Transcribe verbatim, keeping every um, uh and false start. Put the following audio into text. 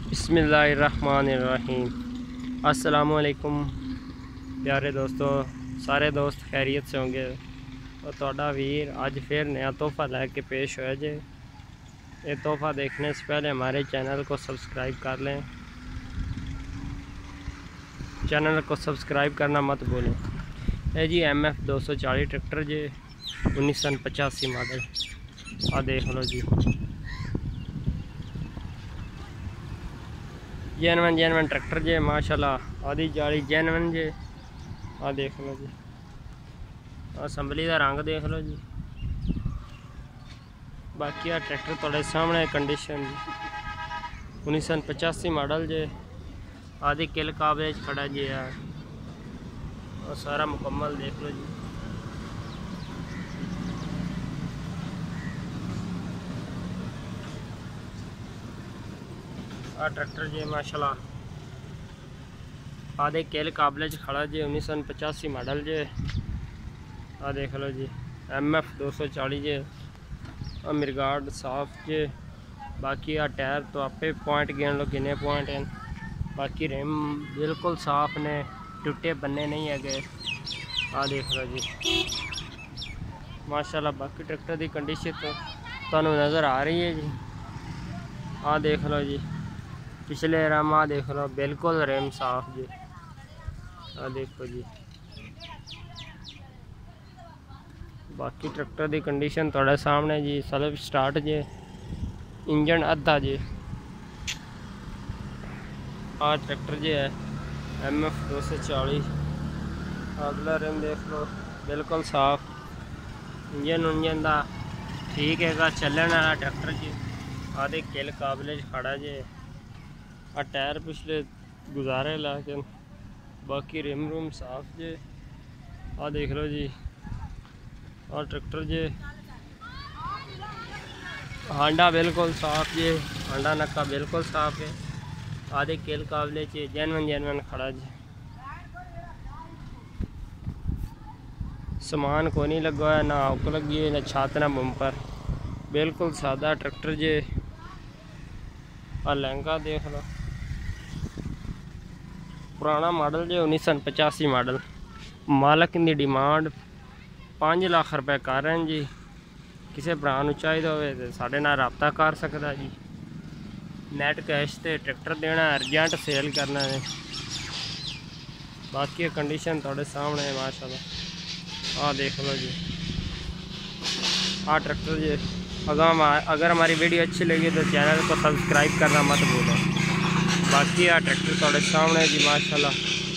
बिस्मिल्लाहिर्रहमानिर्रहीम। अस्सलामुअलैकुम प्यारे दोस्तों, सारे दोस्त खैरियत से होंगे। और तोड़ा वीर अज फिर नया तोहफ़ा लैके पेश होया जे। ये तोहफ़ा देखने से पहले हमारे चैनल को सब्सक्राइब कर लें। चैनल को सब्सक्राइब करना मत भूलें। ये जी एम एफ दो सौ चालीस ट्रैक्टर जे उन्नीस सौ पचासी मॉडल। आ देख लो जी, जैनवन जैनवन ट्रैक्टर जे माशाल्लाह। आदि जाली जैनवन जे। आ देख लो जी, असैम्बली का रंग देख लो जी। बाकी आ ट्रैक्टर थोड़े सामने कंडीशन जी, उन्नीस सौ पचासी मॉडल जे। आदि किल काबले खड़ा जी है और सारा मुकम्मल देख लो जी। आ ट्रैक्टर जे माशाल्लाह आधे किल काबले खड़ा जी, उन्नीस सौ पचासी मॉडल जे। आ देख लो जी, एम एफ दो सौ चालीस जे। आ मिरगार्ड साफ जे। बाकी आ टायर तो आपे पॉइंट गिन लो किन्ने पॉइंट हैं। बाकी रिम बिल्कुल साफ ने, टुटे बन्ने नहीं है गए। आ देख लो जी माशाल्लाह। बाकी ट्रैक्टर की कंडीशन तो तुहानू नज़र आ रही है जी। आ देख लो जी, पिछले रम आ देख लो, बिल्कुल रिम साफ जी। आ देखो जी, बाकी ट्रैक्टर की कंडीशन थोड़े सामने जी। सेल्फ स्टार्ट जे, इंजन अद्धा जे। आ ट्रैक्टर जे है एम एफ दो सौ चालीस। अगला रिम देख लो, बिल्कुल साफ। इंजन उंजन का ठीक है, चलने वाला ट्रैक्टर जी। आधे किल काबले खड़ा जे। आ टायर पिछले गुजारे लेकिन बाकी रिम रूम साफ जे। आ देख लो जी, और ट्रैक्टर जे हांडा बिल्कुल साफ जे। हांडा नक्का बिल्कुल साफ है। आधे किल काबले चे जैनवन जैनवन खड़ा जे। समान को नहीं लगा है, ना हुक लगी है, ना छात ना बम्पर। बिल्कुल सादा ट्रैक्टर जे। आ लहंगा देख लो, पुराना मॉडल जो उन्नीस सौ पचासी मॉडल। मालक की डिमांड पाँच लाख रुपए कर रहे हैं जी। किसी भरा नूं चाहिए होवे तो साडे नाल रब्ता कर सकदा जी। नैट कैश ते ट्रैक्टर देना, अर्जेंट सेल करना है। बाकी कंडीशन थोड़े सामने है माशाल्लाह। आ देख लो जी, आ ट्रैक्टर जी। अगर अगर हमारी वीडियो अच्छी लगी तो चैनल को सब्सक्राइब करना मत भूलो। बाकी आ ट्रैक्टर थोड़े सामने जी माशाल्लाह।